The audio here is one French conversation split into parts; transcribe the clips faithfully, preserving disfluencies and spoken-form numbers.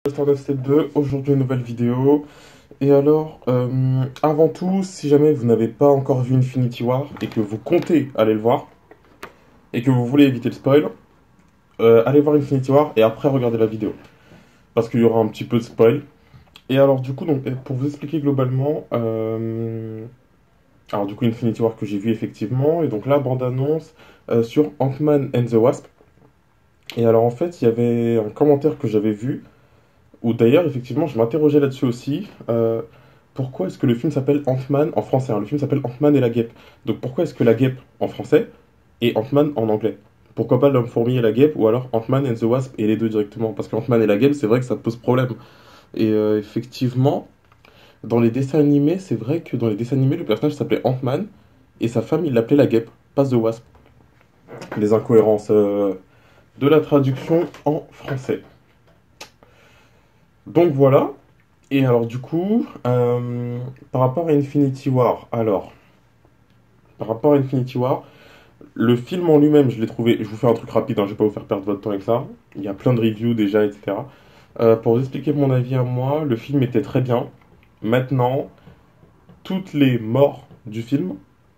Stardust Step deux, aujourd'hui une nouvelle vidéo. Et alors, euh, avant tout, si jamais vous n'avez pas encore vu Infinity War et que vous comptez aller le voir, et que vous voulez éviter le spoil, euh, allez voir Infinity War et après regardez la vidéo. Parce qu'il y aura un petit peu de spoil. Et alors du coup, donc, pour vous expliquer globalement, euh, alors du coup Infinity War que j'ai vu effectivement, et donc là, bande-annonce euh, sur Ant-Man and the Wasp. Et alors en fait, il y avait un commentaire que j'avais vu, où d'ailleurs, effectivement, je m'interrogeais là-dessus aussi. Euh, pourquoi est-ce que le film s'appelle Ant-Man en français, hein? Le film s'appelle Ant-Man et la guêpe. Donc pourquoi est-ce que la guêpe en français et Ant-Man en anglais? Pourquoi pas l'homme-fourmi et la guêpe, ou alors Ant-Man and the Wasp et les deux directement? Parce qu'Ant-Man et la guêpe, c'est vrai que ça pose problème. Et euh, effectivement, dans les dessins animés, c'est vrai que dans les dessins animés, le personnage s'appelait Ant-Man, et sa femme, il l'appelait la guêpe, pas The Wasp. Les incohérences euh, de la traduction en français. Donc voilà. Et alors du coup, euh, par rapport à Infinity War, alors, par rapport à Infinity War, le film en lui-même, je l'ai trouvé, je vous fais un truc rapide, hein, je vais pas vous faire perdre votre temps avec ça, il y a plein de reviews déjà, et cetera. Euh, pour vous expliquer mon avis à moi, le film était très bien. Maintenant, toutes les morts du film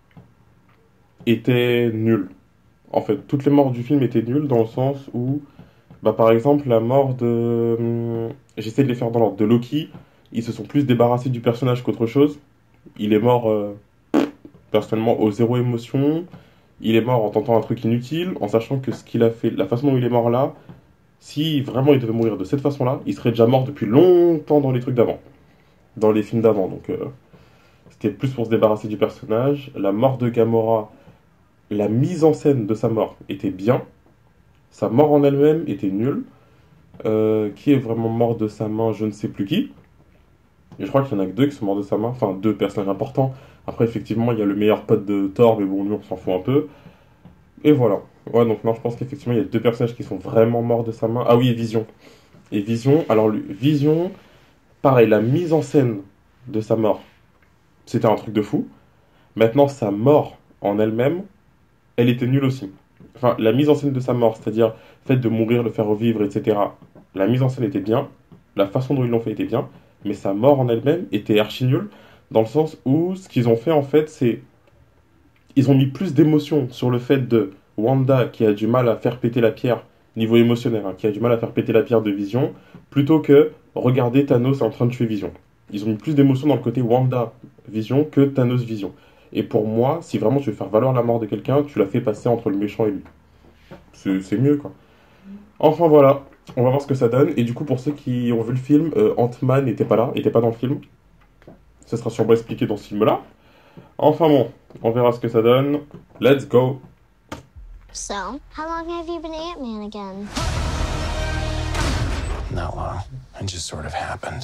étaient nulles. En fait, toutes les morts du film étaient nulles dans le sens où, bah, par exemple, la mort de... hum, J'essaie de les faire dans l'ordre. De Loki, ils se sont plus débarrassés du personnage qu'autre chose. Il est mort, euh, personnellement, au zéro émotion. Il est mort en tentant un truc inutile, en sachant que ce qu'il a fait, la façon dont il est mort là, si vraiment il devait mourir de cette façon-là, il serait déjà mort depuis longtemps dans les trucs d'avant. Dans les films d'avant, donc... Euh, c'était plus pour se débarrasser du personnage. La mort de Gamora, la mise en scène de sa mort était bien. Sa mort en elle-même était nulle. Euh, qui est vraiment mort de sa main, je ne sais plus qui. Et je crois qu'il y en a que deux qui sont morts de sa main. Enfin, deux personnages importants. Après, effectivement, il y a le meilleur pote de Thor, mais bon, lui, on s'en fout un peu. Et voilà. Ouais, donc non, je pense qu'effectivement, il y a deux personnages qui sont vraiment morts de sa main. Ah oui, et Vision. Et Vision, alors, lui, Vision, pareil, la mise en scène de sa mort, c'était un truc de fou. Maintenant, sa mort en elle-même, elle était nulle aussi. Enfin, la mise en scène de sa mort, c'est-à-dire le fait de mourir, le faire revivre, et cetera. La mise en scène était bien, la façon dont ils l'ont fait était bien, mais sa mort en elle-même était archi nulle, dans le sens où ce qu'ils ont fait en fait, c'est... Ils ont mis plus d'émotion sur le fait de Wanda qui a du mal à faire péter la pierre, niveau émotionnel, hein, qui a du mal à faire péter la pierre de Vision, plutôt que regarder Thanos en train de tuer Vision. Ils ont mis plus d'émotion dans le côté Wanda Vision que Thanos Vision. Et pour moi, si vraiment tu veux faire valoir la mort de quelqu'un, tu la fais passer entre le méchant et lui. C'est mieux, quoi. Enfin, voilà. On va voir ce que ça donne. Et du coup, pour ceux qui ont vu le film, euh, Ant-Man n'était pas là, n'était pas dans le film. Ça sera sûrement expliqué dans ce film-là. Enfin bon, on verra ce que ça donne. Let's go. So, how long have you been Ant-Man again? Not long. It just sort of happened.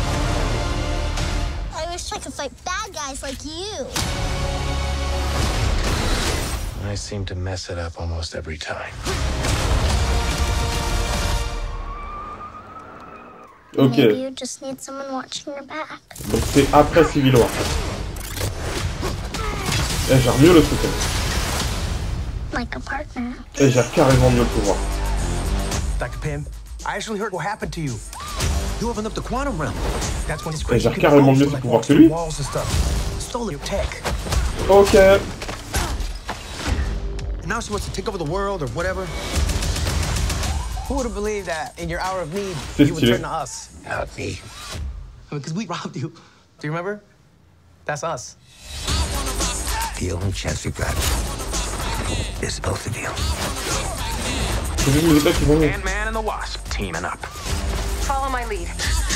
I wish I could fight bad guys like you. I seem to mess it up almost every time. Ok. Maybe you just need someone watching your back. Donc c'est après Civil War. Elle gère mieux le truc. Elle, Like a partner. elle gère carrément mieux le pouvoir. Doctor Pym, I actually heard what happened to you. You opened up the quantum realm. That's when it's Elle crazy. gère carrément mieux ses pouvoirs que lui. Walls and stuff. Stole your tech. Ok. And now she wants to take over the world or whatever. Who would have believed that in your hour of need C'est you would stylé. turn to us? Not me. Because we robbed you. Do you remember? That's us. The only chance we've got is both of you. C'est juste les mecs qui vont mieux. Ant-Man and the Wasp teaming up. Follow my lead.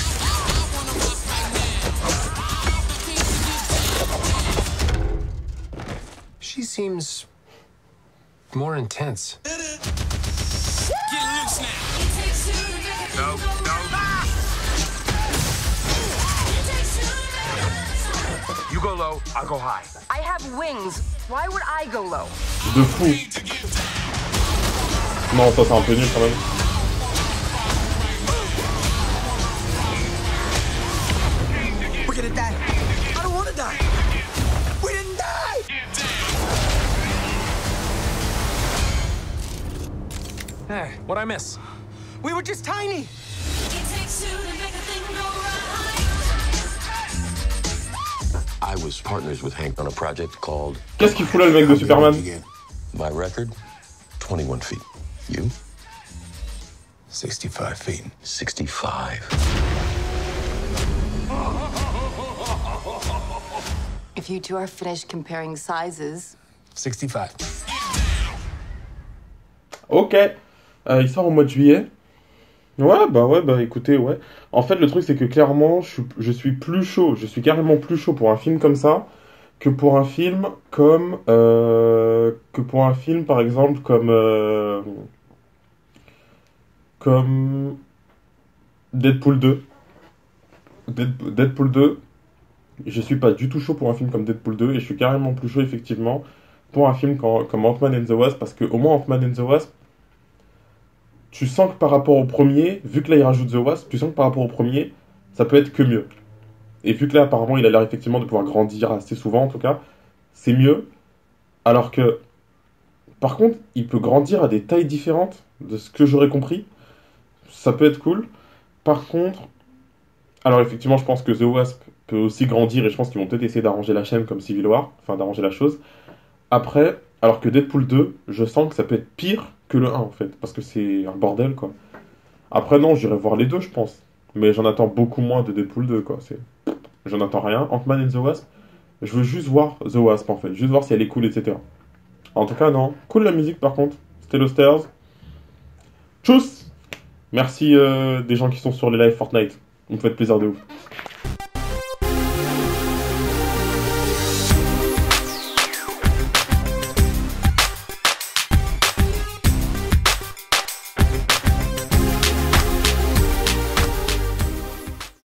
She seems more intense. No, no. You go low, I'll go high. I have wings. Why would I go low? De fou. Non, ça c'est un peu nul quand même. We're gonna die. I don't wanna die. We didn't die. Hey, what'd I miss? We were just tiny. I was partners with Hank on a project called Qu'est-ce qu'il fout là, le mec de Superman? My Record, twenty-one feet. You? sixty-five feet. sixty-five. If you two are finished comparing sizes, sixty-five. Ok. Euh, il sort au mois de juillet. Ouais, bah ouais, bah écoutez, ouais. En fait, le truc, c'est que clairement, je, suis- je suis plus chaud, je suis carrément plus chaud pour un film comme ça que pour un film comme... euh, que pour un film, par exemple, comme... euh, comme... Deadpool deux. Dead- Deadpool deux, je suis pas du tout chaud pour un film comme Deadpool deux, et je suis carrément plus chaud, effectivement, pour un film comme, comme Ant-Man and the Wasp, parce que au moins Ant-Man and the Wasp, tu sens que par rapport au premier, vu que là il rajoute The Wasp, tu sens que par rapport au premier, ça peut être que mieux. Et vu que là apparemment il a l'air effectivement de pouvoir grandir assez souvent en tout cas, c'est mieux. Alors que, par contre, il peut grandir à des tailles différentes, de ce que j'aurais compris. Ça peut être cool. Par contre, alors effectivement je pense que The Wasp peut aussi grandir, et je pense qu'ils vont peut-être essayer d'arranger la chaîne comme Civil War, enfin d'arranger la chose. Après, alors que Deadpool deux, je sens que ça peut être pire que le un en fait, parce que c'est un bordel quoi. Après non, j'irai voir les deux je pense, mais j'en attends beaucoup moins de Deadpool deux quoi. C'est... J'en attends rien. Ant-Man and the Wasp, je veux juste voir The Wasp en fait, juste voir si elle est cool, et cetera. En tout cas non, cool la musique par contre, Stellar Stairs. Tchuss. Merci euh, des gens qui sont sur les live Fortnite, vous me faites plaisir de ouf.